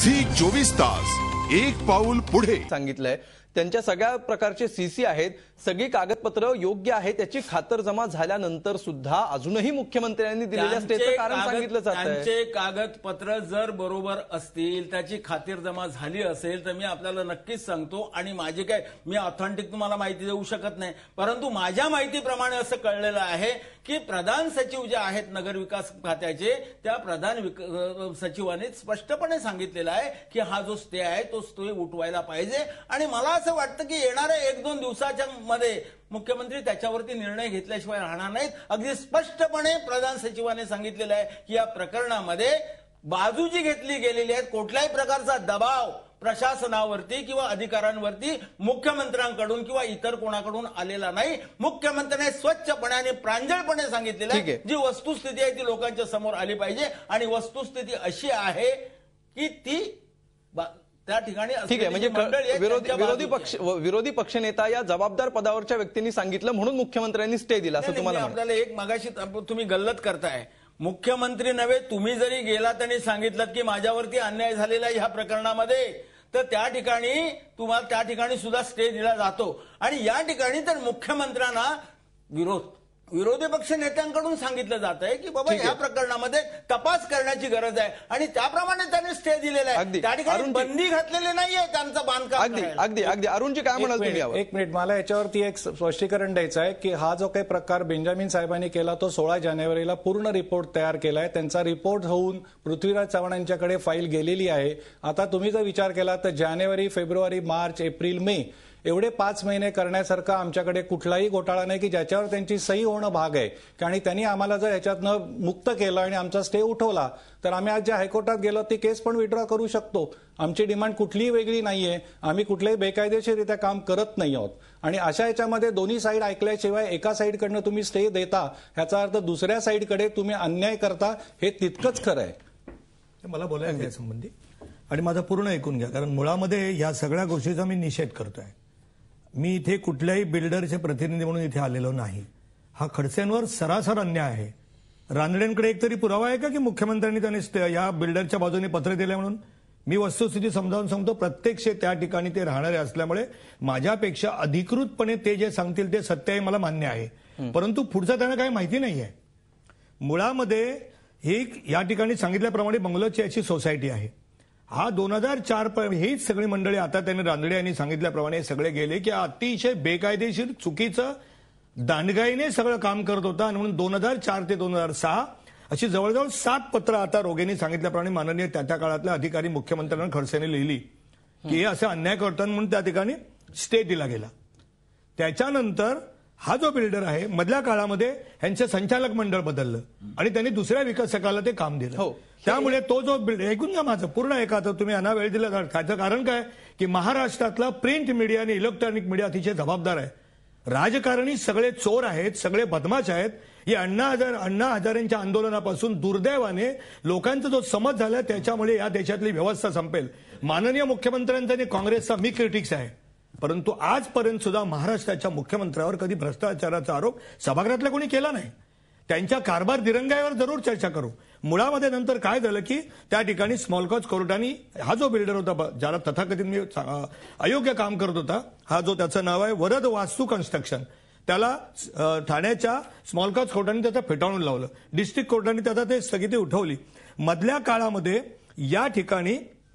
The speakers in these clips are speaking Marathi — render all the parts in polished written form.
झी 24 एक पाऊल पुढे सांगितलंय त्यांच्या सगळ्या प्रकारचे सीसी आहेत, सगळी कागदपत्र योग्य आहेत त्याची खातरजमा झाल्यानंतर सुद्धा अजूनही मुख्यमंत्र्यांनी दिलेल्या स्टेटचं कारण सांगितलं जातंय। त्यांचे कागदपत्र जर बरोबर असतील, त्याची खातरजमा झाली असेल तर मी आपल्याला नक्कीच सांगतो आणि माझे काय मी ऑथेंटिक तुम्हाला माहिती देऊ शकत नाही, परंतु माझ्या माहितीप्रमाणे असं कळलेलं आहे की प्रधान सचिव जे आहेत नगर विकास खात्याचे त्या प्रधान सचिवांनी स्पष्टपणे सांगितलेलं आहे की हा जो स्टे आहे तो स्टे उठवायला पाहिजे आणि मला असं वाटतं की येणाऱ्या 1-2 दिवसाच्या मध्ये मुख्यमंत्री त्याच्यावरती निर्णय घेतल्याशिवाय राहणार नाहीत। अगदी स्पष्टपणे प्रधान सचिवांनी सांगितलेलं आहे की या प्रकरणामध्ये बाजू जी घेतली गेलेली आहे कुठल्याही प्रकारचा दबाव प्रशासनावरती किंवा अधिकाऱ्यांवरती मुख्यमंत्र्यांकडून किंवा इतर कोणाकडून आलेला नाही। मुख्यमंत्र्यांनी स्वच्छपणे आणि प्रांजळपणे सांगितलेलं आहे जी वस्तुस्थिती आहे ती लोकांच्या समोर आली पाहिजे आणि वस्तुस्थिती अशी आहे की ती त्या ठिकाणी ठीक आहे, म्हणजे विरोधी पक्षनेता या जबाबदार पदावरच्या व्यक्तींनी सांगितलं म्हणून मुख्यमंत्र्यांनी स्टे दिला असं तुम्हाला आपल्याला एक मगाशी तुम्ही गल्लत करताय। मुख्यमंत्री नव्हे तुम्ही जरी गेला त्यांनी सांगितलं की माझ्यावरती अन्याय झालेला आहे ह्या प्रकरणामध्ये तर त्या ठिकाणी तुम्हाला त्या ठिकाणी सुद्धा स्टे दिला जातो आणि या ठिकाणी तर मुख्यमंत्र्यांना विरोधी पक्ष नेत्यांकडून सांगितलं जात आहे की बाबा या प्रकरणामध्ये तपास करण्याची गरज आहे आणि त्याप्रमाणे त्यांनी स्टे दिलेला आहे। त्या ठिकाणी बंदी घातलेली नाहीये त्यांचं बांधकाम। अगदी अरुणजी काय म्हणाल तुम्ही? एक मिनिट मला याच्यावरती एक स्पष्टीकरण द्यायचं आहे की हा जो काही प्रकार बेंजामिन साहेबांनी केला तो 16 जानेवारीला पूर्ण रिपोर्ट तयार केलाय। त्यांचा रिपोर्ट होऊन पृथ्वीराज चव्हाण यांच्याकडे फाईल गेलेली आहे। आता तुम्ही जर विचार केला तर जानेवारी, फेब्रुवारी, मार्च, एप्रिल, मे एवढे 5 महिने करण्यासारखा आमच्याकडे कुठलाही घोटाळा नाही की ज्याच्यावर त्यांची सही होणं भाग आहे आणि त्यांनी आम्हाला जर ह्याच्यातनं मुक्त केलं आणि आमचा स्टे उठवला तर आम्ही आज ज्या हायकोर्टात गेलो ती केस पण विड्रॉ करू शकतो। आमची डिमांड कुठलीही वेगळी नाहीये, आम्ही कुठल्याही बेकायदेशीररित्या काम करत नाही आहोत आणि अशा याच्यामध्ये दोन्ही साईड ऐकल्याशिवाय एका साईडकडनं तुम्ही स्टे देता ह्याचा अर्थ दुसऱ्या साईडकडे तुम्ही अन्याय करता हे तितकंच खरं आहे। मला बोलायचं या संबंधी आणि माझं पूर्ण ऐकून घ्या कारण मुळामध्ये या सगळ्या गोष्टीचा मी निषेध करतोय। मी इथे कुठल्याही बिल्डरचे प्रतिनिधी म्हणून इथे आलेलो नाही। हा खडसेंवर सरासर अन्याय आहे। रानडेंकडे एकतरी पुरावा आहे का की मुख्यमंत्र्यांनी त्यांनी या बिल्डरच्या बाजूने पत्र दिले म्हणून? मी वस्तुस्थिती समजावून सांगतो, प्रत्यक्ष त्या ठिकाणी ते राहणारे असल्यामुळे माझ्यापेक्षा अधिकृतपणे ते जे सांगतील ते सत्य आहे मला मान्य आहे, परंतु पुढचं त्यांना काही माहिती नाही आहे। मुळामध्ये ही या ठिकाणी सांगितल्याप्रमाणे बंगलोची अशी सोसायटी आहे। हा 2004 हीच सगळी मंडळी आता त्यांनी रानडे यांनी सांगितल्याप्रमाणे सगळे गेले की अतिशय बेकायदेशीर चुकीचं दांडगाईने सगळं काम करत होता आणि म्हणून 2004 ते 2006 अशी जवळजवळ 7 पत्र आता रोगेंनी सांगितल्याप्रमाणे माननीय त्या काळातल्या अधिकारी मुख्यमंत्र्यांना खडसेंनी लिहिली की हे असे अन्याय करतात म्हणून त्या ठिकाणी स्टे दिला गेला। त्याच्यानंतर हा जो बिल्डर आहे मधल्या काळामध्ये यांचं संचालक मंडळ बदललं आणि त्यांनी दुसऱ्या विकासकाला ते काम दिलं। त्यामुळे तो जो ऐकून घ्या माझं पूर्ण ऐका तर तुम्ही यांना वेळ दिला त्याचं कारण काय की महाराष्ट्रातला प्रिंट मीडिया आणि इलेक्ट्रॉनिक मीडिया अतिशय जबाबदार आहे। राजकारणी सगळे चोर आहेत, सगळे बदमाश आहेत। ही अण्णा हजारेंच्या आंदोलनापासून दुर्दैवाने लोकांचा जो समज झाला त्याच्यामुळे या देशातली व्यवस्था संपेल। माननीय मुख्यमंत्र्यांचा आणि काँग्रेसचा मी क्रिटिक्स आहे, परंतु आजपर्यंत सुद्धा महाराष्ट्राच्या मुख्यमंत्र्यावर कधी भ्रष्टाचाराचा आरोप सभागृहातल्या कोणी केला नाही। त्यांच्या कारभार दिरंगाईवर जरूर चर्चा करू। मुळामध्ये नंतर काय झालं की त्या ठिकाणी स्मॉल कॉज कोर्टाने हा जो बिल्डर होता ज्याला तथाकथित मी अयोग्य काम करत होता, हा जो त्याचं नाव आहे वरद वास्तू कन्स्ट्रक्शन, त्याला ठाण्याच्या स्मॉल कॉज कोर्टाने त्याचं फेटाळून लावलं। डिस्ट्रिक्ट कोर्टाने त्याचा ते स्थगिती उठवली। मधल्या काळामध्ये या ठिकाणी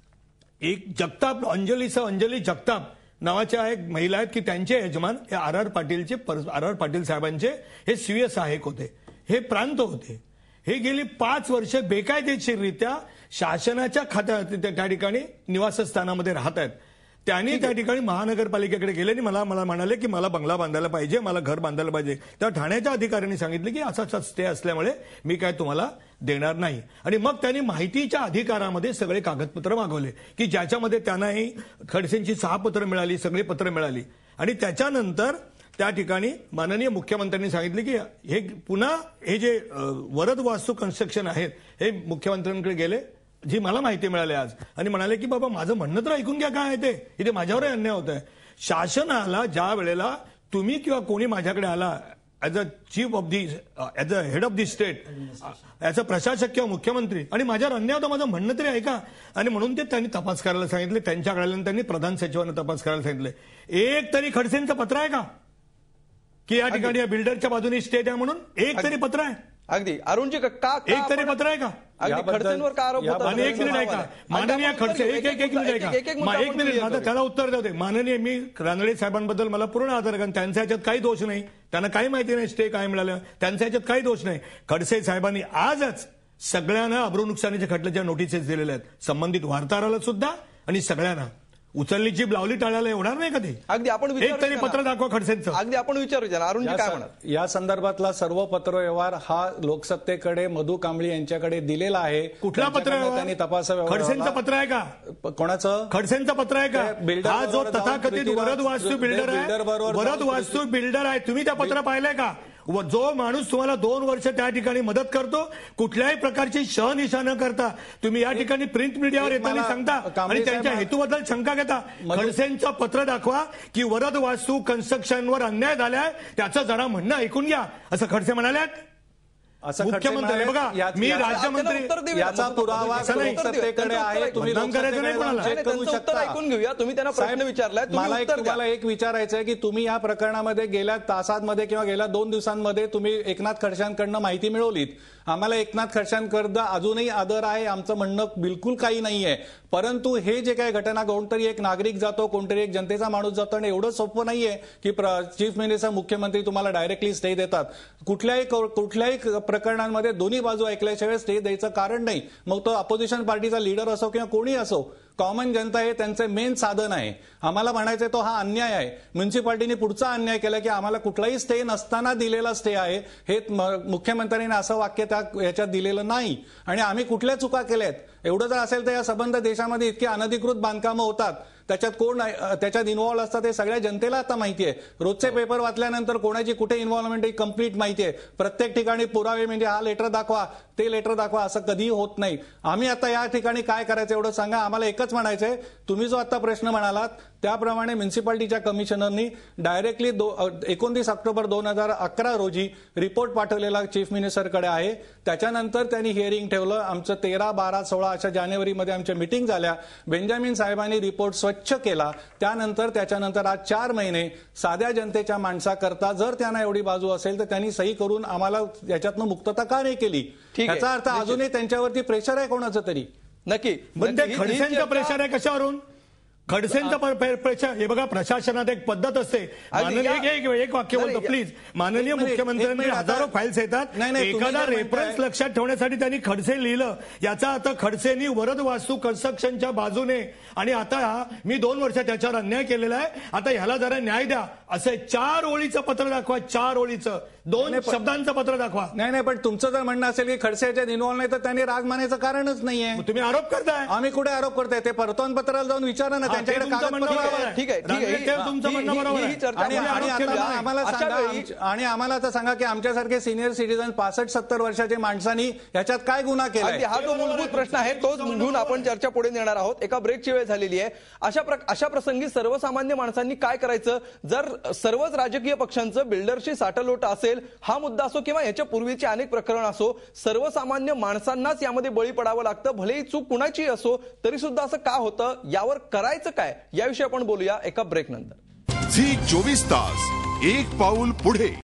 एक अंजली जगताप नावाच्या एक महिला आहेत की त्यांचे यजमान हे आर आर पाटील साहेबांचे हे सीए सहाय्यक होते, हे प्रांत होते। हे गेली 5 वर्ष बेकायदेशीररित्या शासनाच्या खात्यात त्या ठिकाणी निवासस्थानामध्ये राहत आहेत। त्यांनी त्या ठिकाणी महानगरपालिकेकडे गेले आणि मला म्हणाले की मला बंगला बांधायला पाहिजे, मला घर बांधायला पाहिजे। त्या ठाण्याच्या अधिकाऱ्यांनी सांगितले की असा स्टे असल्यामुळे मी काय तुम्हाला देणार नाही आणि मग त्यांनी माहितीच्या अधिकारामध्ये सगळे कागदपत्र मागवले की ज्याच्यामध्ये त्यांनाही खडसेंची 6 पत्र मिळाली, सगळे पत्र मिळाली आणि त्याच्यानंतर त्या ठिकाणी माननीय मुख्यमंत्र्यांनी सांगितले की हे पुन्हा हे जे वरद वास्तू कन्स्ट्रक्शन आहेत हे मुख्यमंत्र्यांकडे गेले जी मला माहिती मिळाली आज आणि म्हणाले की बाबा माझं म्हणणं तर ऐकून घ्या काय आहे ते, इथे माझ्यावरही अन्याय होत आहे। शासनाला ज्या वेळेला तुम्ही किंवा कोणी माझ्याकडे आला as a chief of the as a head of the state as a प्रशासक किंवा मुख्यमंत्री आणि माझ्यावर अन्याय होता, माझं म्हणणं तरी ऐका. आणि म्हणून ते त्यांनी तपास करायला सांगितले. त्यांच्याकडे आल्यानंतर त्यांनी प्रधान सचिवांना तपास करायला सांगितले. एक तरी खडसेंचं पत्र आहे का की या ठिकाणी या बिल्डरच्या बाजूने स्टे द्या म्हणून? एक तरी पत्र आहे? अगदी अरुणजी का एक तरी पत्र आहे का? अगदी खडसेंवर का आरोप होता? आणि एक मिनिट ऐका माननीय खडसे, एक मिनिट ऐका, एक मिनिट माझं त्याला उत्तर देऊ दे. माननीय मी रानडे साहेबांबद्दल मला पूर्ण आदर आहे, कारण त्यांच्या ह्याच्यात काही दोष नाही, त्यांना काही माहिती नाही स्टे काय मिळालं, त्यांच्या ह्याच्यात काही दोष नाही. खडसे साहेबांनी आजच सगळ्यांना अब्रू नुकसानीच्या खटल्याच्या नोटिसेस दिलेल्या आहेत, संबंधित वार्ताहराला सुद्धा आणि सगळ्यांना. उचलली जीभ लावली टाळायला होणार नाही का ते? अगदी आपण एक तरी पत्र दाखवा खडसेंचं. अगदी आपण विचारूया ना, अरुणजी काय म्हणतात? या संदर्भातला सर्व पत्रव्यवहार हा लोकसत्तेकडे मधु कांबळी यांच्याकडे दिलेला आहे. कुठला पत्रव्यवहार? त्यांनी तपासाव्यवहार. खडसेंचं पत्र आहे का? कोणाचं? खडसेंचं पत्र आहे का? हा जो तथाकथित वरद वास्तू बिल्डर आहे, वरद वास्तू बिल्डर आहे, तुम्ही त्या पत्र पाहिलंय का? जो माणूस तुम्हाला 2 वर्ष त्या ठिकाणी मदत करतो, कुठल्याही प्रकारची शहनिशा न करता तुम्ही या ठिकाणी प्रिंट मीडियावर येताना सांगता आणि त्यांच्या हेतूबद्दल शंका घेता. खडसेंचं पत्र दाखवा की वरद वास्तू कन्स्ट्रक्शनवर अन्याय झालाय, त्याचं जरा म्हणणं ऐकून घ्या, असं खडसे म्हणाल्यात. मुख्यमंत्री बघा, मी राज्यमंत्री, याचा पुरावा लोकसत्तेकडे आहे, तुम्ही करायचं नाही कोणाला. उत्तर ऐकून घेऊया. तुम्ही त्यांना प्रश्न विचारलाय, मला एक विचारायचं आहे की तुम्ही या प्रकरणामध्ये गेल्या तासांमध्ये किंवा गेल्या 2 दिवसांमध्ये तुम्ही एकनाथ खडसेंकडनं माहिती मिळवलीत. आम्हाला एकनाथ खडसेंकडं अजूनही आदर आहे, आमचं म्हणणं बिलकुल काही नाहीये. परंतु हे जे काही घटना, कोणतरी एक नागरिक जातो, कोणतरी एक जनतेचा माणूस जातो, आणि एवढं सोपं नाहीये की चीफ मिनिस्टर, मुख्यमंत्री तुम्हाला डायरेक्टली स्टे देतात. कुठल्याही प्रकरणांमध्ये दोन्ही बाजू ऐकल्याशिवाय स्टे द्यायचं कारण नाही. मग तो अपोजिशन पार्टीचा लीडर असो किंवा कोणी असो, कॉमन जनता हे त्यांचे मेन साधन आहे. आम्हाला म्हणायचं तो हा अन्याय आहे. म्युन्सिपाल्टीने पुढचा अन्याय केला की आम्हाला कुठलाही स्टे नसताना दिलेला स्टे आहे. हे मुख्यमंत्र्यांनी असं वाक्य याच्यात दिलेलं नाही. आणि आम्ही कुठल्या चुका केल्यात? एवढं जर असेल तर या संबंध देशामध्ये इतकी अनधिकृत बांधकामं होतात, त्याच्यात कोण त्याच्यात इन्व्हॉल्व असतात हे सगळ्या जनतेला आता माहिती आहे. रोजचे पेपर वाचल्यानंतर कोणाची कुठे इन्व्हॉल्वमेंट ही कंप्लीट माहिती आहे. प्रत्येक ठिकाणी पुरावे म्हणजे हा लेटर दाखवा, ते लेटर दाखवा, असं कधीही होत नाही. आम्ही आता या ठिकाणी काय करायचं एवढं सांगा. आम्हाला एकच म्हणायचंय, तुम्ही जो आता प्रश्न म्हणालात त्याप्रमाणे म्युन्सिपाल्टीच्या कमिशनरनी डायरेक्टली 29 ऑक्टोबर 2011 रोजी रिपोर्ट पाठवलेला चीफ मिनिस्टरकडे आहे. त्याच्यानंतर त्यांनी हिअरिंग ठेवलं. आमचं 13, 12, 16 अशा जानेवारीमध्ये आमच्या मीटिंग झाल्या. बेंजामिन साहेबांनी रिपोर्ट स्वच्छ केला. त्याच्यानंतर आज 4 महिने साध्या जनतेच्या माणसाकरता जर त्यांना एवढी बाजू असेल तर त्यांनी सही करून आम्हाला याच्यातनं मुक्तता का नाही केली? याचा अर्थ अजूनही त्यांच्यावरती प्रेशर आहे कोणाचं तरी. नक्की. खडसेंचं प्रेशर आहे कशावरून? खडसेंचं प्रेशर हे बघा, प्रशासनात एक पद्धत असते. एक वाक्य बोलतो प्लीज. माननीय मुख्यमंत्र्यांनी हजारो फाईल्स येतात, एखादा रेफरन्स लक्षात ठेवण्यासाठी त्यांनी खडसे लिहिलं. याचा अर्थ खडसेंनी वरद वास्तू कन्स्ट्रक्शनच्या बाजूने, आणि आता मी 2 वर्ष त्याच्यावर अन्याय केलेला आहे, आता ह्याला जरा न्याय द्या, असं 4 ओळीचं पत्र दाखवा. 4 ओळीचं 2 शब्दांचं पत्र दाखवा. नाही, पण तुमचं जर म्हणणं असेल की खडसे याच्यात इन्व्हॉल्व नाही तर त्यांनी राग मानायचं कारणच नाहीये. तुम्ही आरोप करताय. आम्ही कुठे आरोप करताय? ते वर्तमानपत्राला जाऊन विचारा ना, त्यांच्याकडे कागदपत्र. ठीक आहे. तुमचं म्हणणं बरोबर आहे. आणि आम्हाला आता सांगा की आमच्यासारखे सिनियर सिटीजन 65-70 वर्षाच्या माणसांनी याच्यात काय गुन्हा केला? हा जो मूलभूत प्रश्न आहे तोच घेऊन आपण चर्चा पुढे नेणार आहोत. एका ब्रेकची वेळ झालेली आहे. अशा प्रसंगी सर्वसामान्य माणसांनी काय करायचं? जर सर्वच राजकीय पक्षांचं बिल्डरशी साटलोट असेल, हा मुद्दा असो किंवा याच्या पूर्वीचे अनेक प्रकरण असो, सर्वसामान्य माणसांनाच यामध्ये बळी पडावं लागतं. भलेही चूक कुणाची असो तरी सुद्धा असं का होतं? यावर करायचं काय, याविषयी आपण बोलूया एका ब्रेक नंतर. झी 24 तास, एक पाऊल पुढे.